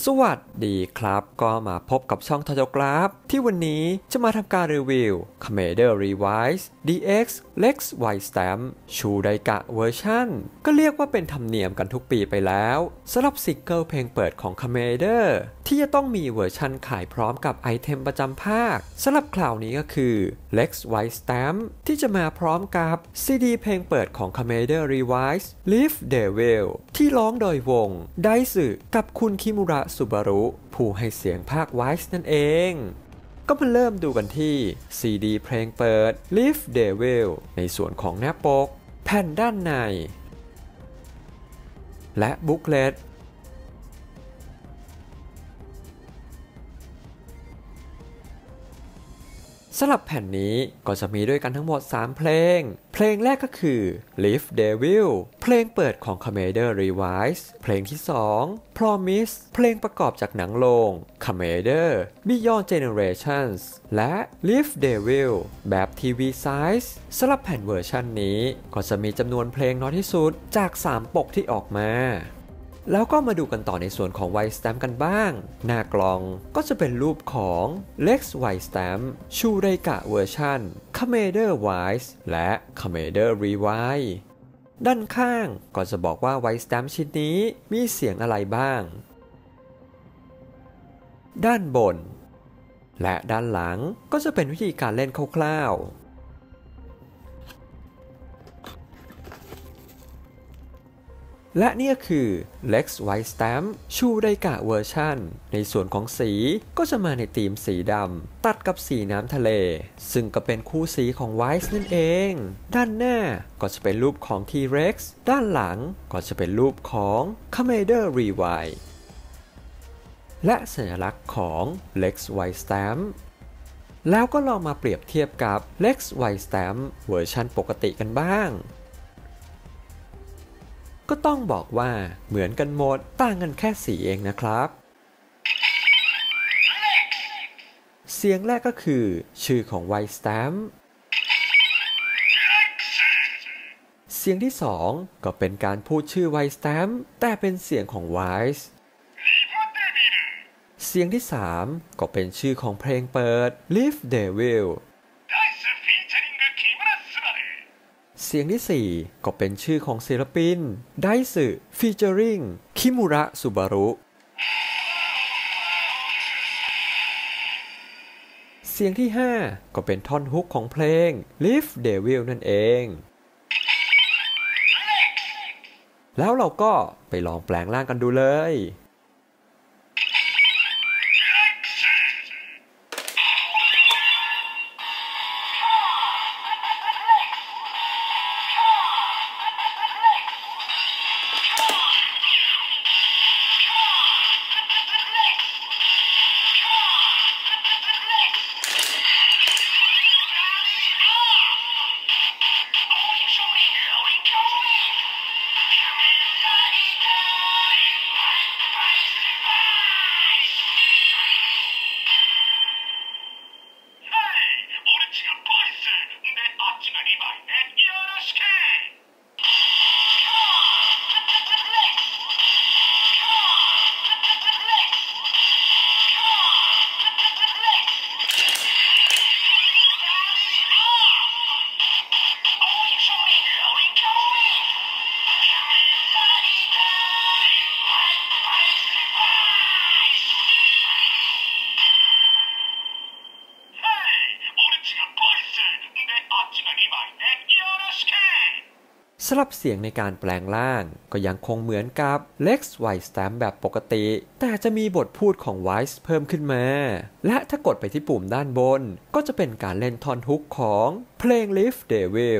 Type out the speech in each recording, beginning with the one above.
สวัสดีครับก็มาพบกับช่องทอจกราฟที่วันนี้จะมาทำการรีวิว Commander Revise DX Lex White Stamp ชูไดกะเวอร์ชันก็เรียกว่าเป็นธรรมเนียมกันทุกปีไปแล้วสำหรับซิงเกิลเพลงเปิดของ Commander ที่จะต้องมีเวอร์ชันขายพร้อมกับไอเทมประจำภาคสำหรับคราวนี้ก็คือ Lex White Stamp ที่จะมาพร้อมกับซีดีเพลงเปิดของ Commander Revise Live Devil ที่ร้องโดยวงไดสึกับคุณคิมุระสุบารุผู้ให้เสียงภาคไวส์นั่นเองก็มาเริ่มดูกันที่ซีดีเพลงเปิด Live Devil ในส่วนของหน้าปกแผ่นด้านในและบุ๊กเลตสำหรับแผ่นนี้ก็จะมีด้วยกันทั้งหมด3เพลงแรกก็คือ Live Devil เพลงเปิดของ Commander Revise เพลงที่2 Promise เพลงประกอบจากหนังโรง Commander Beyond Generations และ Live Devil แบบ TV Size สำหรับแผ่นเวอร์ชันนี้ก็จะมีจำนวนเพลงน้อยที่สุดจาก3ปกที่ออกมาแล้วก็มาดูกันต่อในส่วนของ White Stamp กันบ้างหน้ากล่องก็จะเป็นรูปของ Lex White Stamp ชูไดกะเวอร์ชัน Commander Wise และ Commander Revise ด้านข้างก็จะบอกว่า White Stamp ชิ้นนี้มีเสียงอะไรบ้างด้านบนและด้านหลังก็จะเป็นวิธีการเล่นคร่าวๆและนี่ก็คือ Lex White Stamp ชูไดกะเวอร์ชันในส่วนของสีก็จะมาในธีมสีดำตัดกับสีน้ำทะเลซึ่งก็เป็นคู่สีของ Wise นั่นเองด้านหน้าก็จะเป็นรูปของ T-Rex ด้านหลังก็จะเป็นรูปของ Commander Revise และสัญลักษณ์ของ Lex White Stamp แล้วก็ลองมาเปรียบเทียบกับ Lex White Stamp เวอร์ชันปกติกันบ้างก็ต้องบอกว่าเหมือนกันหมดต่างกันแค่สีเองนะครับเสียงแรกก็คือชื่อของ White Stamp เสียงที่2ก็เป็นการพูดชื่อ White Stamp แต่เป็นเสียงของ Wise เสียงที่3ก็เป็นชื่อของเพลงเปิด Live Devilเสียงที่4ก็เป็นชื่อของศิลปินไดสึฟีเจอริงคิมุระสุบารุเสียงที่5ก็เป็นท่อนฮุกของเพลง Live Devil นั่นเองแล้วเราก็ไปลองแปลงร่างกันดูเลยสำหรับเสียงในการแปลงร่างก็ยังคงเหมือนกับ Lex White Stamp แบบปกติแต่จะมีบทพูดของ Wise เพิ่มขึ้นมาและถ้ากดไปที่ปุ่มด้านบนก็จะเป็นการเล่นท่อนฮุกของเพลง Live Devil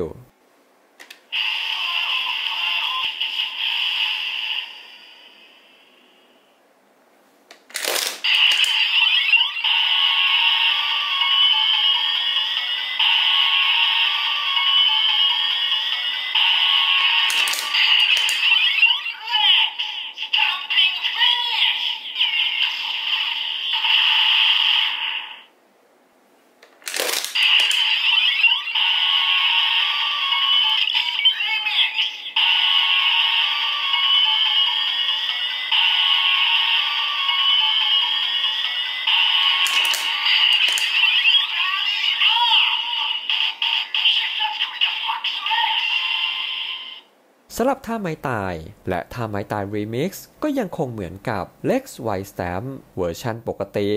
สำหรับท่าไม้ตายและท่าไม้ตาย Remix ก็ยังคงเหมือนกับ Lex White Stamp เวอร์ชันปกติ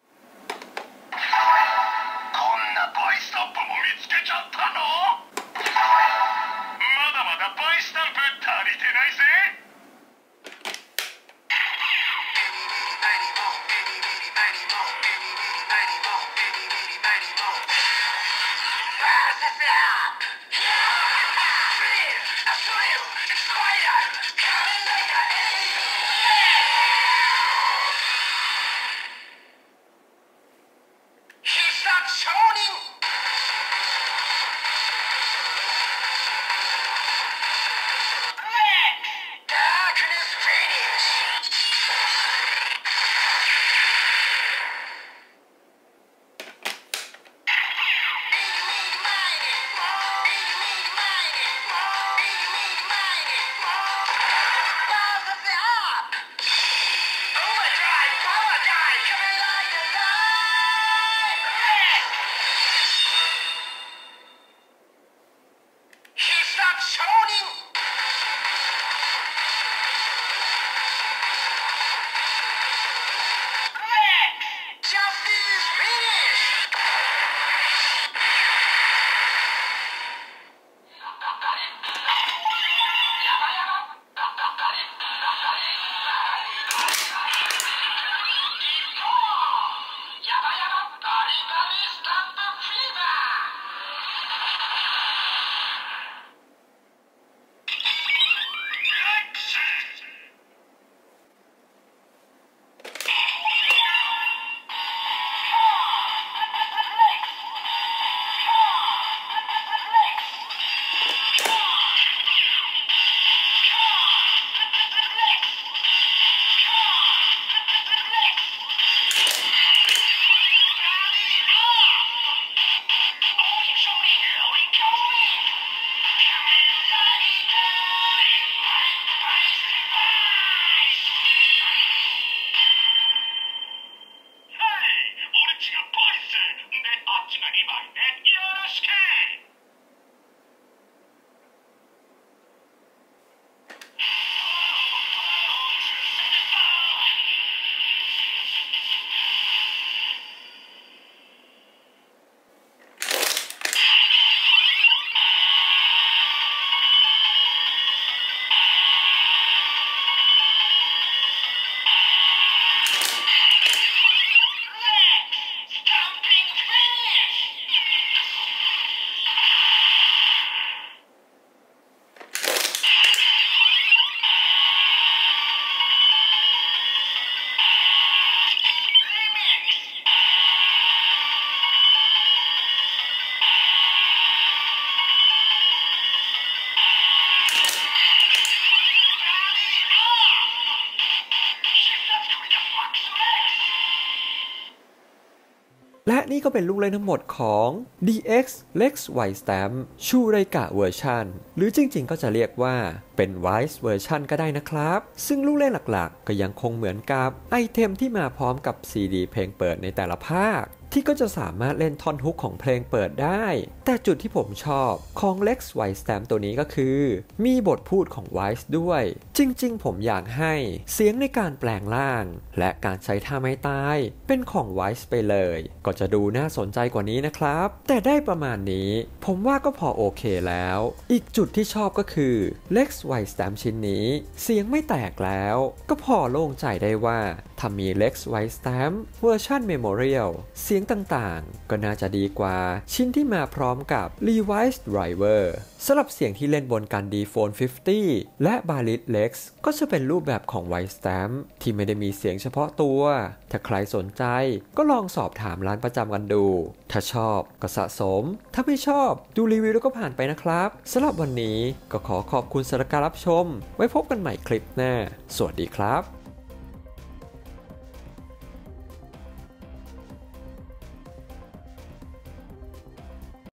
และนี่ก็เป็นลูกเล่นทั้งหมดของ DX Lex White Stamp ชูไรกะเวอร์ชันหรือจริงๆก็จะเรียกว่าเป็น Wise เวอร์ชันก็ได้นะครับซึ่งลูกเล่นหลักๆก็ยังคงเหมือนกับไอเทมที่มาพร้อมกับ CD เพลงเปิดในแต่ละภาคที่ก็จะสามารถเล่นท่อนฮุกของเพลงเปิดได้แต่จุดที่ผมชอบของ Lex White Stamp ตัวนี้ก็คือมีบทพูดของ Wise ด้วยจริงๆผมอยากให้เสียงในการแปลงร่างและการใช้ท่าไม้ตายเป็นของ Wise ไปเลยก็จะดูน่าสนใจกว่านี้นะครับแต่ได้ประมาณนี้ผมว่าก็พอโอเคแล้วอีกจุดที่ชอบก็คือ Lex White Stamp ชิ้นนี้เสียงไม่แตกแล้วก็พอโล่งใจได้ว่าถ้ามี Lex White Stamp เวอร์ชัน Memorial เสียงต่างๆก็น่าจะดีกว่าชิ้นที่มาพร้อมกับ Revised Driver สำหรับเสียงที่เล่นบนการ D-Phone 50 และ Barit Lex ก็จะเป็นรูปแบบของ White Stamp ที่ไม่ได้มีเสียงเฉพาะตัวถ้าใครสนใจก็ลองสอบถามร้านประจำกันดูถ้าชอบก็สะสมถ้าไม่ชอบดูรีวิวแล้วก็ผ่านไปนะครับสำหรับวันนี้ก็ขอขอบคุณสำหรับการรับชมไว้พบกันใหม่คลิปหน้าสวัสดีครับ